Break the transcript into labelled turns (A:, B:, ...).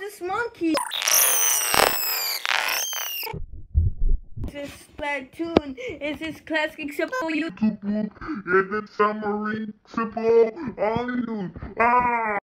A: this monkey. This Splatoon is this classic simple YouTube
B: and then summary simple on you.